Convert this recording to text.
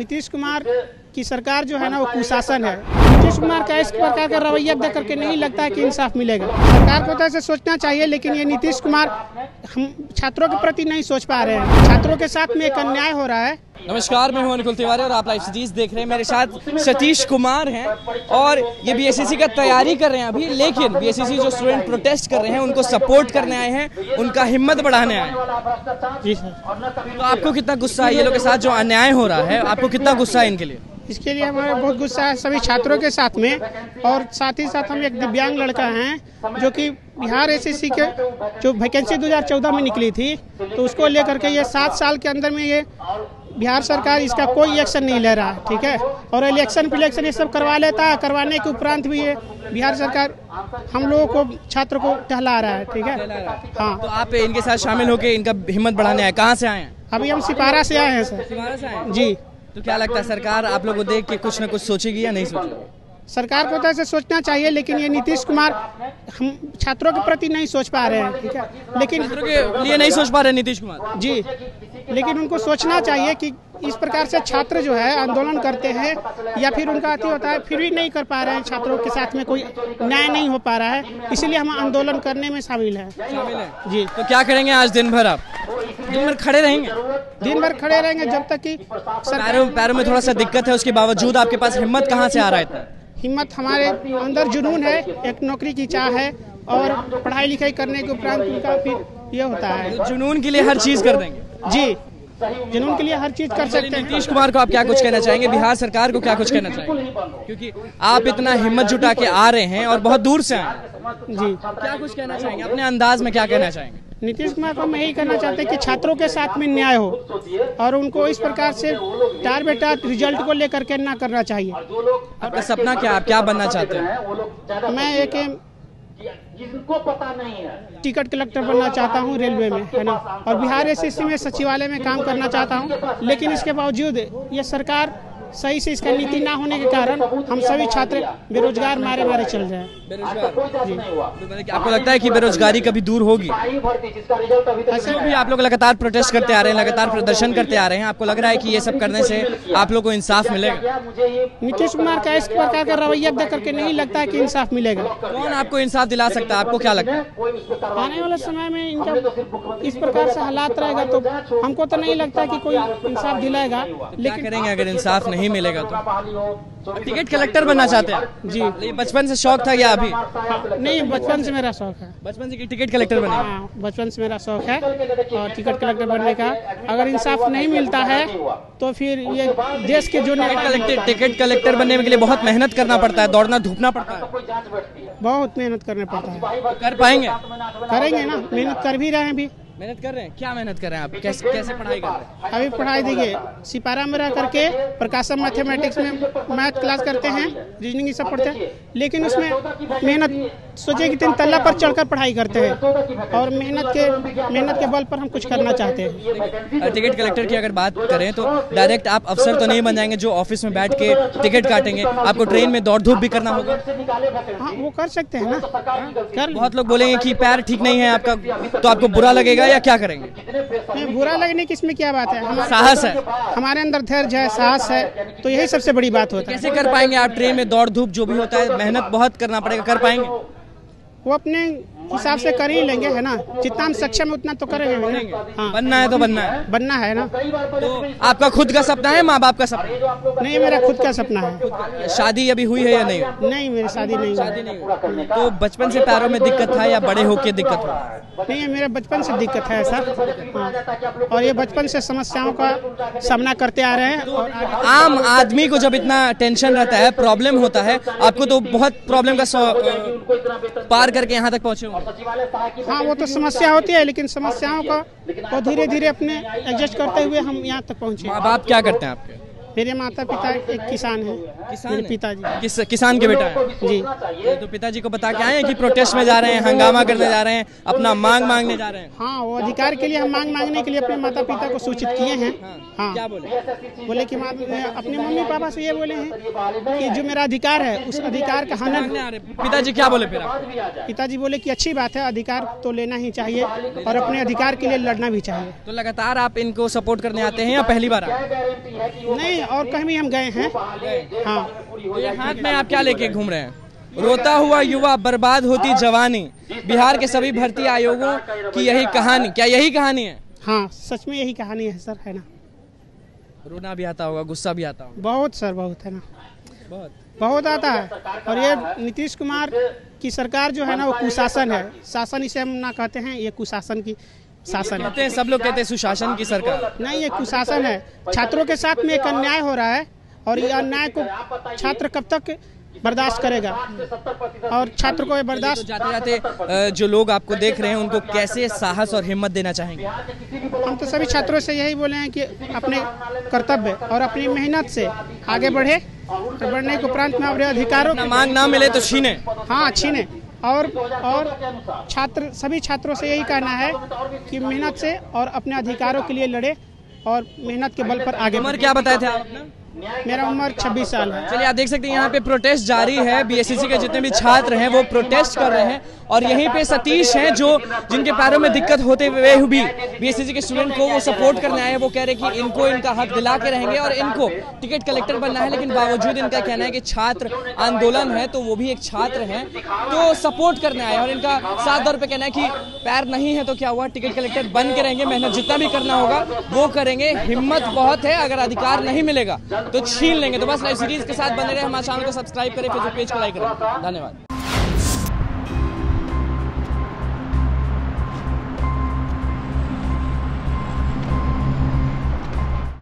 नीतीश कुमार की सरकार जो है ना वो कुशासन है। नीतीश कुमार का इस प्रकार का रवैया देख करके नहीं लगता है कि इंसाफ मिलेगा। सरकार को तो ऐसे सोचना चाहिए, लेकिन ये नीतीश कुमार हम छात्रों के प्रति नहीं सोच पा रहे हैं। छात्रों के साथ में एक अन्याय हो रहा है। नमस्कार, मैं हूं अनुकुल तिवारी और आप लाइव सिटीज देख रहे हैं। मेरे साथ सतीश कुमार हैं और ये बीएसएससी का तैयारी कर रहे हैं अभी, लेकिन बीएसएससी जो स्टूडेंट प्रोटेस्ट कर रहे हैं उनको सपोर्ट करने आए हैं, उनका हिम्मत बढ़ाने आए हैं। जी सर। तो आपको कितना गुस्सा है ये लोग के साथ जो अन्याय हो रहा है, आपको कितना गुस्सा है इनके लिए? इसके लिए हमारा बहुत गुस्सा है सभी छात्रों के साथ में, और साथ ही साथ हम एक दिव्यांग लड़का हैं जो कि बिहार एसएससी के जो वैकेंसी 2014 में निकली थी, तो उसको लेकर के ये 7 साल के अंदर में ये बिहार सरकार इसका कोई एक्शन नहीं ले रहा है। ठीक है, और इलेक्शन फिलेक्शन ये सब करवा लेता है, करवाने के उपरांत भी ये बिहार सरकार हम लोगों को छात्र को टहला रहा है। ठीक है, हाँ। तो आप इनके साथ शामिल होकर इनका हिम्मत बढ़ाने आए, कहाँ से आए हैं? अभी हम सिपारा से आए हैं सर। सिपारा से आए? जी। तो क्या लगता है सरकार आप लोगों को देख के कुछ न कुछ सोचेगी या नहीं सोचेगी? सरकार को तो ऐसे सोचना चाहिए, लेकिन ये नीतीश कुमार हम छात्रों के प्रति नहीं सोच पा रहे हैं। ठीक है, लेकिन छात्रों के लिए नहीं सोच पा रहे नीतीश कुमार जी, लेकिन उनको सोचना चाहिए कि इस प्रकार से छात्र जो है आंदोलन करते हैं या फिर उनका अति होता है, फिर भी नहीं कर पा रहे हैं, छात्रों के साथ में कोई न्याय नहीं हो पा रहा है, इसीलिए हम आंदोलन करने में शामिल हैं। जी। तो क्या करेंगे आज दिन भर? आप दिन भर खड़े रहेंगे? दिन भर खड़े रहेंगे जब तक कि पैरों में थोड़ा सा दिक्कत है, उसके बावजूद आपके पास हिम्मत कहाँ से आ रहा है इतना? हिम्मत हमारे अंदर जुनून है, एक नौकरी की चाह है, और पढ़ाई लिखाई करने के उपरांत उनका फिर ये होता है। जुनून के लिए हर चीज कर देंगे? जी, जुनून के लिए हर चीज कर सकते हैं। नीतीश कुमार को आप क्या कुछ कहना चाहेंगे? बिहार सरकार को क्या कुछ कहना चाहेंगे? क्योंकि आप इतना हिम्मत जुटा के आ रहे हैं और बहुत दूर से आए। जी, क्या कुछ कहना चाहेंगे? अपने अंदाज में क्या कहना चाहेंगे? नीतीश कुमार को हम यही कहना चाहते हैं कि छात्रों के साथ में न्याय हो, और उनको इस प्रकार से टार बेटा रिजल्ट को लेकर के ना करना चाहिए। आपका सपना क्या? आप क्या बनना चाहते हैं? मैं एक टिकट कलेक्टर बनना चाहता हूं रेलवे में, है ना, और बिहार एसएससी में सचिवालय में काम करना चाहता हूं, लेकिन इसके बावजूद ये सरकार सही से इसका नीति ना होने के कारण हम सभी छात्र बेरोजगार मारे चल रहे हैं। बेरोजगार जी। आपको लगता है कि बेरोजगारी कभी दूर होगी? ऐसे भी आप लोग लगातार प्रोटेस्ट करते आ रहे हैं, लगातार प्रदर्शन करते आ रहे हैं, आपको लग रहा है कि ये सब करने से आप लोग को इंसाफ मिलेगा? नीतीश कुमार का इस प्रकार का रवैया देख करके नहीं लगता है कि इंसाफ मिलेगा। कौन आपको इंसाफ दिला सकता है? आपको क्या लगता है? आने वाले समय में इनका इस प्रकार से हालात रहेगा तो हमको तो नहीं लगता कि कोई इंसाफ दिलाएगा। लेकिन करेंगे अगर इंसाफ नहीं मिलेगा तो? टिकट कलेक्टर बनना चाहते हैं? जी। ये बचपन से शौक था या अभी? नहीं, बचपन से मेरा शौक है। बचपन से टिकट कलेक्टर बने? हाँ, बचपन से मेरा शौक है और टिकट कलेक्टर बनने का। अगर इंसाफ नहीं मिलता है तो फिर ये देश के जो टिकट कलेक्टर बनने के लिए बहुत मेहनत करना पड़ता है, दौड़ना धूपना पड़ता है, बहुत मेहनत करना पड़ता है। कर पाएंगे? करेंगे ना, मेहनत कर भी रहे हैं अभी। मेहनत कर रहे हैं? क्या मेहनत कर रहे हैं आप? कैसे पढ़ाई कर रहे हैं? अभी पढ़ाई देखिए, सिपारा में रह करके प्रकाशम मैथमेटिक्स में मैथ क्लास करते हैं, रीजनिंग ये सब पढ़ते हैं, लेकिन उसमें मेहनत सोचिए कि 3 तल्ला पर चढ़कर पढ़ाई करते हैं, और मेहनत के बल पर हम कुछ करना चाहते हैं। टिकट कलेक्टर की अगर बात करें तो डायरेक्ट आप अफसर तो नहीं बन जाएंगे जो ऑफिस में बैठ के टिकट काटेंगे, आपको ट्रेन में दौड़ धूप भी करना होगा। हाँ, वो कर सकते हैं ना। बहुत लोग बोलेंगे कि पैर ठीक नहीं है आपका, तो आपको बुरा लगेगा या क्या करेंगे? नहीं, बुरा लगने की इसमें क्या बात है? साहस है, हमारे अंदर धैर्य है, साहस है, तो यही सबसे बड़ी बात होता है। कैसे कर पाएंगे आप? ट्रेन में दौड़ धूप जो भी होता है, मेहनत बहुत करना पड़ेगा, कर पाएंगे? वो अपने हिसाब से कर ही लेंगे, है ना, जितना हम सक्षम है उतना तो करेंगे। हाँ, बनना है तो बनना है ना। तो आपका खुद का सपना है, माँ बाप का सपना? नहीं, मेरा खुद का सपना है। शादी अभी हुई है या नहीं? नहीं, मेरी शादी नहीं हुई। तो बचपन से पैरों में दिक्कत था या बड़े होके दिक्कत हुआ? नहीं, मेरे बचपन से दिक्कत है ऐसा। हाँ, और ये बचपन से समस्याओं का सामना करते आ रहे हैं। और आम आदमी को जब इतना टेंशन रहता है, प्रॉब्लम होता है, आपको तो बहुत प्रॉब्लम का पार करके यहाँ तक पहुँचे होंगे। हाँ, वो तो समस्या होती है, लेकिन समस्याओं को धीरे धीरे अपने एडजस्ट करते हुए हम यहाँ तक पहुँचे। माँ बाप क्या करते हैं आपके? मेरे माता पिता एक किसान हैं। मेरे पिताजी किसान के बेटा है? जी। तो पिताजी को बता के आए हैं कि प्रोटेस्ट में जा रहे हैं, हंगामा करने जा रहे हैं, अपना मांग मांगने जा रहे हैं? हाँ, वो अधिकार के लिए हम मांग मांगने के लिए अपने माता पिता को सूचित किए हैं। हाँ, क्या बोले कि अपने मम्मी पापा से ये बोले हैं कि जो मेरा अधिकार है उस अधिकार का हनन। पिताजी क्या बोले फिर? पिताजी बोले कि अच्छी बात है, अधिकार तो लेना ही चाहिए और अपने अधिकार के लिए लड़ना भी चाहिए। तो लगातार आप इनको सपोर्ट करने आते हैं या पहली बार? नहीं, नहीं, और कहीं भी हम गए हैं। हाँ, ये हाथ में आप क्या लेके घूम रहे हैं? रोता हुआ युवा, बर्बाद होती जवानी, बिहार के सभी भर्ती आयोगों की यही कहानी। क्या यही कहानी है? हाँ, सच में यही कहानी है सर, है ना। रोना भी आता होगा, गुस्सा भी आता होगा? बहुत सर, बहुत, है ना, बहुत आता है। और ये नीतीश कुमार की सरकार जो है ना, वो कुशासन है। शासन इसे हम ना कहते हैं, ये कुशासन की शासन है। कहते हैं, सब लोग कहते हैं सुशासन की सरकार। नहीं, ये कुशासन है। छात्रों के साथ में एक अन्याय हो रहा है, और ये अन्याय को छात्र कब तक बर्दाश्त करेगा, और छात्र को ये बर्दाश्त। जाते जाते जो लोग आपको देख रहे हैं उनको कैसे साहस और हिम्मत देना चाहेंगे? हम तो सभी छात्रों से यही बोले हैं कि अपने कर्तव्य और अपनी मेहनत से आगे बढ़े, और बढ़ने के उपरांत में अपने अधिकारों की मांग ना मिले तो छीने। हाँ, छीने। और सभी छात्रों से यही कहना है कि मेहनत से और अपने अधिकारों के लिए लड़े, और मेहनत के बल पर आगे। उम्र क्या बताए थे आप अपना? मेरा उम्र 26 साल है। चलिए, आप देख सकते हैं यहाँ पे प्रोटेस्ट जारी है। बीएसएससी के जितने भी छात्र हैं वो प्रोटेस्ट कर रहे हैं, और यहीं पे सतीश हैं जो जिनके पैरों में दिक्कत होते हुए भी बीएसएससी के स्टूडेंट को वो सपोर्ट करने आए हैं। वो कह रहे हैं कि इनको इनका हक दिला के रहेंगे, और इनको टिकट कलेक्टर बनना है। लेकिन बावजूद इनका कहना है कि छात्र आंदोलन है, तो वो भी एक छात्र हैं, तो सपोर्ट करने आए। और इनका साफ तौर पर कहना है कि पैर नहीं है तो क्या हुआ, टिकट कलेक्टर बन के रहेंगे, मेहनत जितना भी करना होगा वो करेंगे, हिम्मत बहुत है, अगर अधिकार नहीं मिलेगा तो छीन लेंगे। तो बस लाइव सीरीज के साथ बने रहे, हमारे चैनल को सब्सक्राइब करें, फेसबुक पेज को लाइक करें। धन्यवाद।